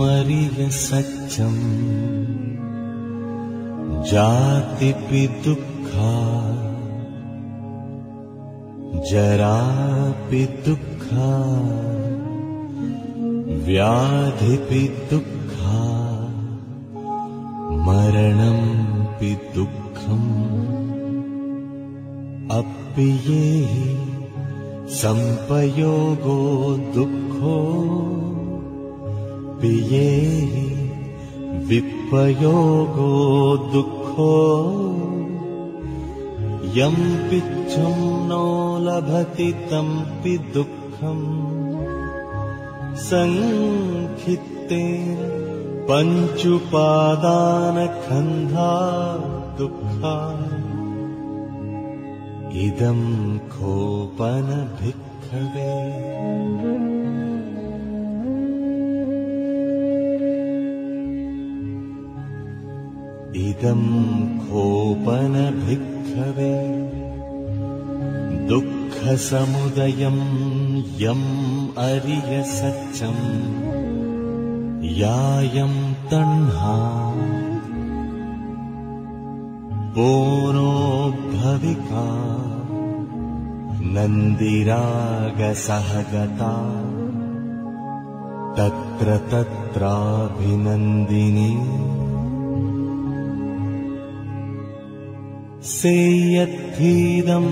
अरिय सत्यं जातिपि दुःखा जरापि दुःखा व्याधिपि दुःखा मरणंपि दुःखम् अप्पियेहि संपयोगो दुःखो पियेहि विपयोगो दुःखो यं पिच्छं नो लभति तंपि दुःखम् संखित्तेन पञ्चुपादानखन्धा दुःखा इदं खोपन भिक्खवे इदं खोपन भिक्खवे दुःखसमुदयं यम् अरिय सत्यं यायं तण्हा पूर्णोद्भविका नन्दिरागसहगता तत्र तत्राभिनन्दिनी सेयद्धीदं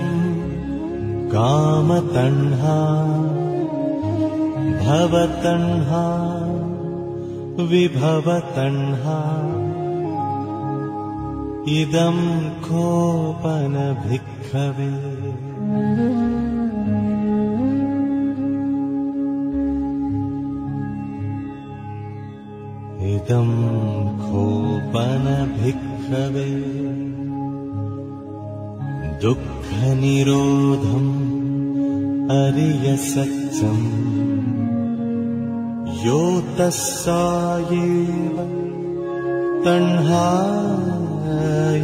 कामतण्हा भवतण्हा विभवतण्हा इदं खोपन भिक्खवे इदं खोपन भिक्खवे दुःखनिरोधम् अरिय सत्यम् यो तस्सायेव तण्हाय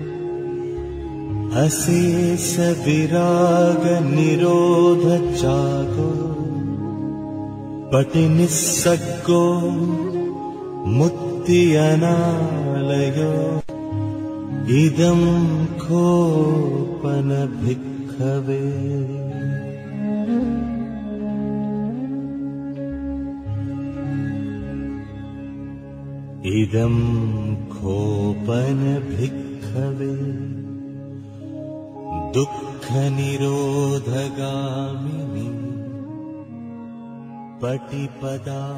अशेष विराग निरोध जागो पटिनिस्सग्गो मुक्ति अनालयो इदं खोपन भिक्खवे इदं खोपन भिक्खवे दुःखनिरोधगामिनी पटिपदा।